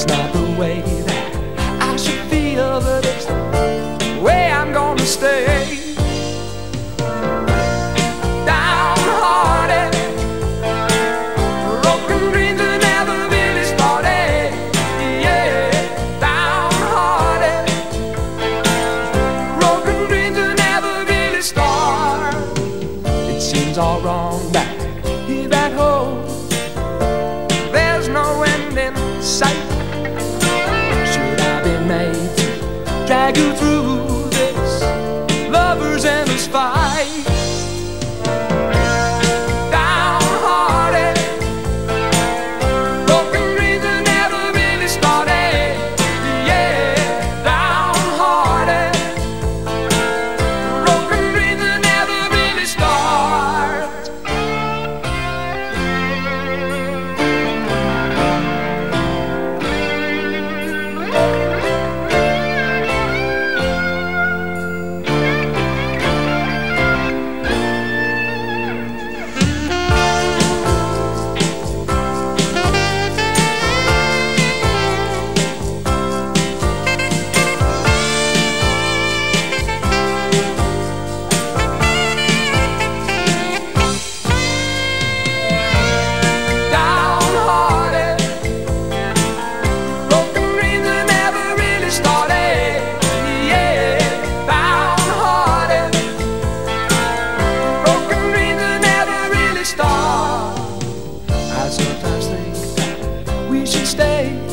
It's not the way that I should feel, but it's the way I'm gonna stay. Downhearted, broken dreams that never really started. Yeah, downhearted, broken dreams that never really start. It seems all wrong back here at home. There's no end in sight. Should I be made to drag you through this lover's endless fight? Downhearted, broken dreams that never really started. Yeah, downhearted, broken dreams that never really start. I sometimes think that we should stay